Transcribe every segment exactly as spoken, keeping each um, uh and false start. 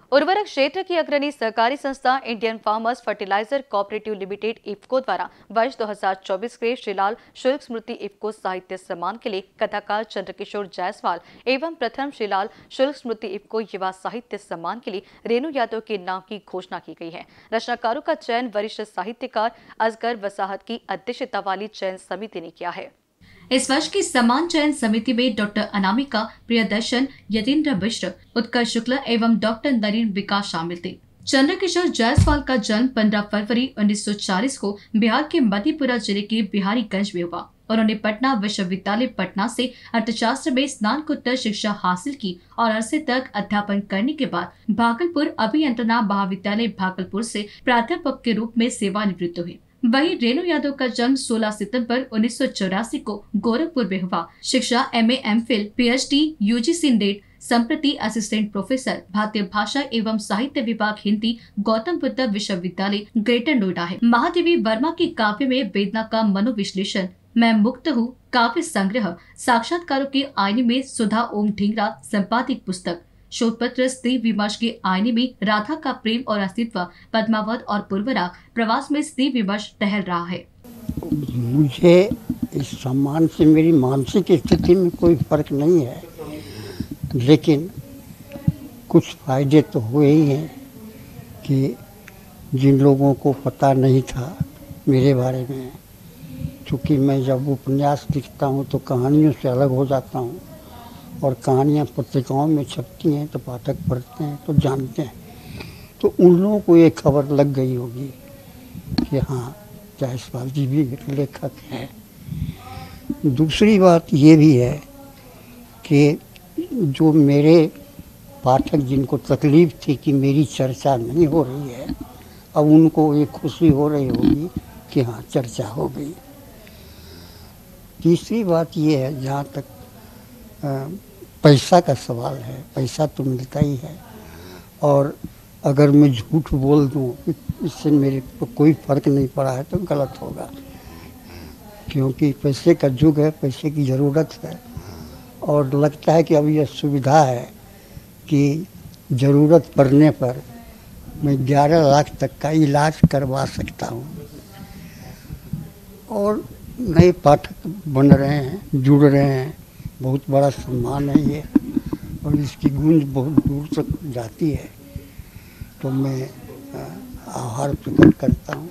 उर्वरक क्षेत्र की अग्रणी सहकारी संस्था Indian farmers fertiliser cooperative limited IFFCO द्वारा वर्ष दो हज़ार चौबीस के श्रीलाल शुल्क स्मृति इफ्को साहित्य सम्मान के लिए कथाकार चंद्रकिशोर जायसवाल एवं प्रथम श्रीलाल शुल्क स्मृति इफ्को युवा साहित्य सम्मान के लिए रेणु यादव के नाम की घोषणा की गई है। रचनाकारों का चयन वरिष्ठ साहित्यकार असगर वसाहत की अध्यक्षता वाली चयन समिति ने किया है। इस वर्ष की सम्मान चयन समिति में डॉक्टर अनामिका प्रियदर्शन, यतीन्द्र मिश्र, उत्कर्ष शुक्ला एवं डॉक्टर नरेंद्र विकास शामिल थे। चंद्रकिशोर जायसवाल का जन्म पंद्रह फरवरी उन्नीस सौ चालीस को बिहार के मधेपुरा जिले के बिहारीगंज में हुआ। उन्होंने पटना विश्वविद्यालय पटना से अर्थशास्त्र में स्नातकोत्तर शिक्षा हासिल की और अरसे तक अध्यापन करने के बाद भागलपुर अभियंत्रणा महाविद्यालय भागलपुर से प्राध्यापक के रूप में सेवानिवृत्त हुए। वहीं रेणु यादव का जन्म सोलह सितंबर उन्नीस सौ चौरासी को गोरखपुर में हुआ। शिक्षा M A, M Phil, P H D, U G C NET, संप्रति असिस्टेंट प्रोफेसर, भारतीय भाषा एवं साहित्य विभाग हिंदी, गौतम बुद्ध विश्वविद्यालय ग्रेटर नोएडा है। महादेवी वर्मा की काव्य में वेदना का मनोविश्लेषण, मैं मुक्त हूँ काव्य संग्रह, साक्षात्कारों के आईने में सुधा ओम ढींगरा संपादित पुस्तक, शोध पत्र स्त्री विमर्श के आईने में राधा का प्रेम और अस्तित्व, पद्मावत और पूर्वराग, प्रवास में स्त्री विमर्श टहल रहा है। मुझे इस सम्मान से मेरी मानसिक स्थिति में कोई फर्क नहीं है, लेकिन कुछ फायदे तो हुए ही हैं कि जिन लोगों को पता नहीं था मेरे बारे में, चूँकि मैं जब उपन्यास लिखता हूँ तो कहानियों से अलग हो जाता हूँ और कहानियाँ पत्रिकाओं में छपती हैं तो पाठक पढ़ते हैं तो जानते हैं, तो उन लोगों को ये खबर लग गई होगी कि हाँ जायसवाल जी भी लेखक हैं। दूसरी बात ये भी है कि जो मेरे पाठक जिनको तकलीफ़ थी कि मेरी चर्चा नहीं हो रही है, अब उनको ये खुशी हो रही होगी कि हाँ चर्चा हो गई। तीसरी बात ये है, जहाँ तक आ, पैसा का सवाल है, पैसा तो मिलता ही है, और अगर मैं झूठ बोल दूं इससे मेरे को कोई फ़र्क नहीं पड़ा है तो गलत होगा, क्योंकि पैसे का युग है, पैसे की ज़रूरत है, और लगता है कि अब यह सुविधा है कि ज़रूरत पड़ने पर मैं ग्यारह लाख तक का इलाज करवा सकता हूँ। और नए पाठक बन रहे हैं, जुड़ रहे हैं, बहुत बड़ा सम्मान है ये, और इसकी गूंज बहुत दूर तक जाती है, तो मैं आभार प्रकट करता हूँ।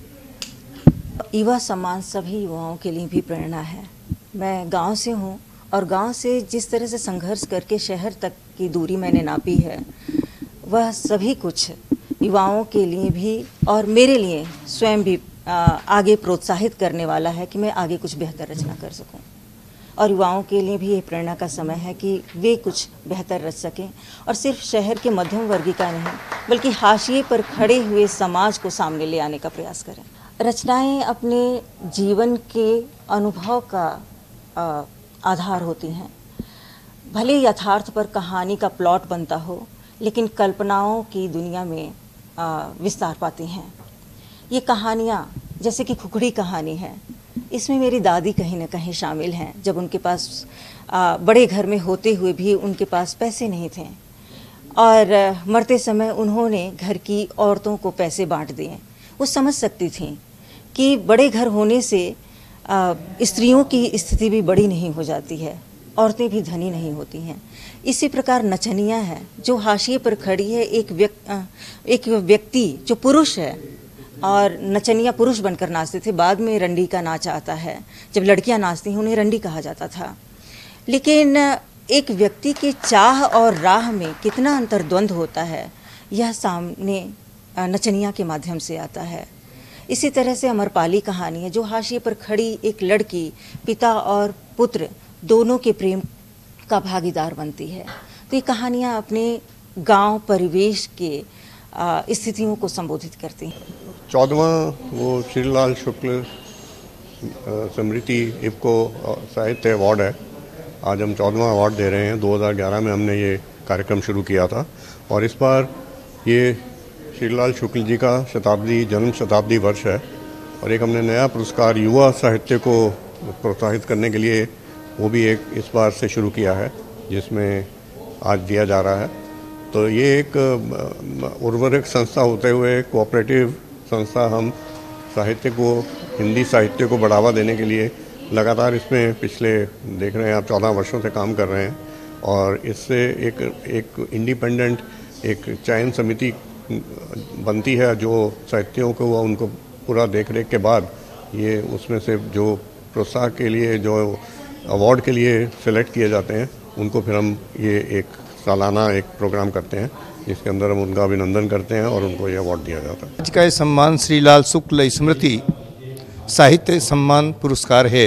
युवा सम्मान सभी युवाओं के लिए भी प्रेरणा है। मैं गांव से हूँ और गांव से जिस तरह से संघर्ष करके शहर तक की दूरी मैंने नापी है, वह सभी कुछ युवाओं के लिए भी और मेरे लिए स्वयं भी आगे प्रोत्साहित करने वाला है कि मैं आगे कुछ बेहतर रचना कर सकूं, और युवाओं के लिए भी ये प्रेरणा का समय है कि वे कुछ बेहतर रच सकें, और सिर्फ शहर के मध्यम वर्गीय का नहीं बल्कि हाशिए पर खड़े हुए समाज को सामने ले आने का प्रयास करें। रचनाएं अपने जीवन के अनुभव का आ, आधार होती हैं। भले यथार्थ पर कहानी का प्लॉट बनता हो, लेकिन कल्पनाओं की दुनिया में आ, विस्तार पाती हैं। ये कहानियाँ जैसे कि खुखड़ी कहानी है, इसमें मेरी दादी कहीं ना कहीं शामिल हैं। जब उनके पास आ, बड़े घर में होते हुए भी उनके पास पैसे नहीं थे और आ, मरते समय उन्होंने घर की औरतों को पैसे बांट दिए। वो समझ सकती थीं कि बड़े घर होने से आ, स्त्रियों की स्थिति भी बड़ी नहीं हो जाती है, औरतें भी धनी नहीं होती हैं। इसी प्रकार नचनिया है जो हाशिए पर खड़ी है, एक व्यक्ति एक व्यक्ति जो पुरुष है और नचनिया पुरुष बनकर नाचते थे। बाद में रंडी का नाच आता है, जब लड़कियां नाचती हैं उन्हें रंडी कहा जाता था। लेकिन एक व्यक्ति के चाह और राह में कितना अंतर्द्वंद होता है, यह सामने नचनिया के माध्यम से आता है। इसी तरह से अमरपाली कहानी है जो हाशिए पर खड़ी एक लड़की पिता और पुत्र दोनों के प्रेम का भागीदार बनती है। तो ये कहानियाँ अपने गांव परिवेश के स्थितियों को संबोधित करती हैं। चौदहवां वो श्रीलाल शुक्ल स्मृति इफ्को साहित्य अवार्ड है। आज हम चौदहवां अवार्ड दे रहे हैं। दो हज़ार ग्यारह में हमने ये कार्यक्रम शुरू किया था और इस बार ये श्रीलाल शुक्ल जी का शताब्दी जन्म शताब्दी वर्ष है और एक हमने नया पुरस्कार युवा साहित्य को प्रोत्साहित करने के लिए वो भी एक इस बार से शुरू किया है, जिसमें आज दिया जा रहा है। तो ये एक उर्वरक संस्था होते हुए कोऑपरेटिव संस्था हम साहित्य को, हिंदी साहित्य को बढ़ावा देने के लिए लगातार इसमें पिछले देख रहे हैं आप चौदह वर्षों से काम कर रहे हैं। और इससे एक एक इंडिपेंडेंट एक चयन समिति बनती है जो साहित्यों को उनको पूरा देख रेख के बाद ये उसमें से जो प्रोत्साहन के लिए जो अवार्ड के लिए सेलेक्ट किए जाते हैं उनको फिर हम ये एक सालाना एक प्रोग्राम करते हैं जिसके अंदर हम उनका अभिनंदन करते हैं और उनको ये अवार्ड दिया जाता है। आज का ये सम्मान श्रीलाल शुक्ल स्मृति साहित्य सम्मान पुरस्कार है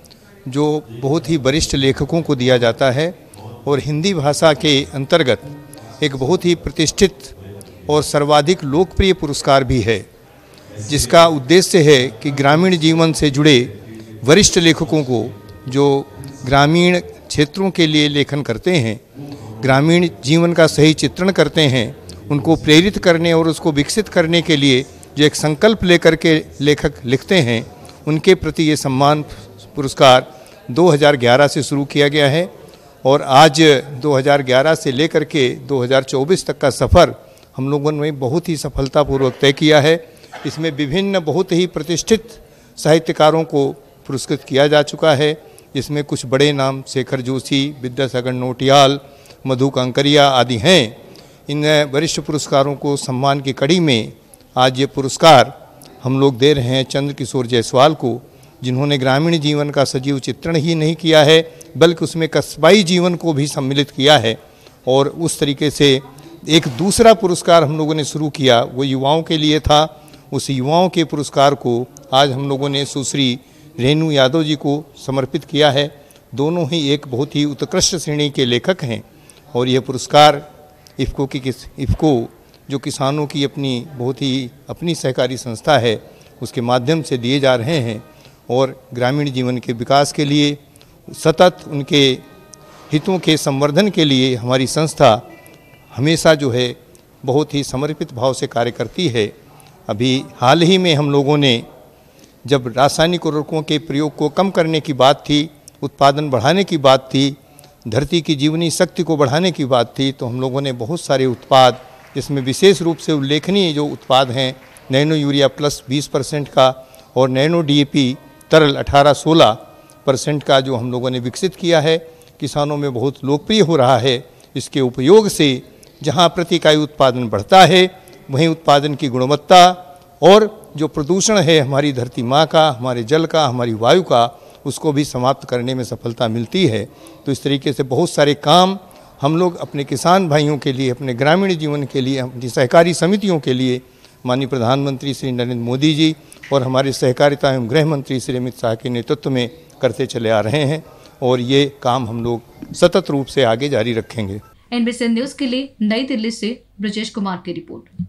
जो बहुत ही वरिष्ठ लेखकों को दिया जाता है और हिंदी भाषा के अंतर्गत एक बहुत ही प्रतिष्ठित और सर्वाधिक लोकप्रिय पुरस्कार भी है, जिसका उद्देश्य है कि ग्रामीण जीवन से जुड़े वरिष्ठ लेखकों को जो ग्रामीण क्षेत्रों के लिए लेखन करते हैं, ग्रामीण जीवन का सही चित्रण करते हैं, उनको प्रेरित करने और उसको विकसित करने के लिए जो एक संकल्प लेकर के लेखक लिखते हैं, उनके प्रति ये सम्मान पुरस्कार दो हज़ार ग्यारह से शुरू किया गया है और आज दो हज़ार ग्यारह से लेकर के दो हज़ार चौबीस तक का सफ़र हम लोगों ने बहुत ही सफलतापूर्वक तय किया है। इसमें विभिन्न बहुत ही प्रतिष्ठित साहित्यकारों को पुरस्कृत किया जा चुका है। इसमें कुछ बड़े नाम शेखर जोशी, विद्यासागर नौटियाल, मधु कांकरिया आदि हैं। इन वरिष्ठ पुरस्कारों को सम्मान की कड़ी में आज ये पुरस्कार हम लोग दे रहे हैं चंद्र किशोर जायसवाल को, जिन्होंने ग्रामीण जीवन का सजीव चित्रण ही नहीं किया है बल्कि उसमें कस्बाई जीवन को भी सम्मिलित किया है। और उस तरीके से एक दूसरा पुरस्कार हम लोगों ने शुरू किया, वो युवाओं के लिए था। उस युवाओं के पुरस्कार को आज हम लोगों ने सुश्री रेणु यादव जी को समर्पित किया है। दोनों ही एक बहुत ही उत्कृष्ट श्रेणी के लेखक हैं और यह पुरस्कार इफ़को की किस इफ़को जो किसानों की अपनी बहुत ही अपनी सहकारी संस्था है उसके माध्यम से दिए जा रहे हैं और ग्रामीण जीवन के विकास के लिए सतत उनके हितों के संवर्धन के लिए हमारी संस्था हमेशा जो है बहुत ही समर्पित भाव से कार्य करती है। अभी हाल ही में हम लोगों ने जब रासायनिक उर्वरकों के प्रयोग को कम करने की बात थी, उत्पादन बढ़ाने की बात थी, धरती की जीवनी शक्ति को बढ़ाने की बात थी, तो हम लोगों ने बहुत सारे उत्पाद, इसमें विशेष रूप से उल्लेखनीय जो उत्पाद हैं नैनो यूरिया प्लस बीस परसेंट का और नैनो डीएपी तरल अठारह सोलह परसेंट का जो हम लोगों ने विकसित किया है, किसानों में बहुत लोकप्रिय हो रहा है। इसके उपयोग से जहां प्रति इकाई उत्पादन बढ़ता है वहीं उत्पादन की गुणवत्ता और जो प्रदूषण है हमारी धरती माँ का, हमारे जल का, हमारी वायु का, उसको भी समाप्त करने में सफलता मिलती है। तो इस तरीके से बहुत सारे काम हम लोग अपने किसान भाइयों के लिए, अपने ग्रामीण जीवन के लिए, अपनी सहकारी समितियों के लिए माननीय प्रधानमंत्री श्री नरेंद्र मोदी जी और हमारे सहकारिता एवं गृह मंत्री श्री अमित शाह के नेतृत्व में करते चले आ रहे हैं और ये काम हम लोग सतत रूप से आगे जारी रखेंगे। एनबीसी न्यूज के लिए नई दिल्ली से ब्रजेश कुमार की रिपोर्ट।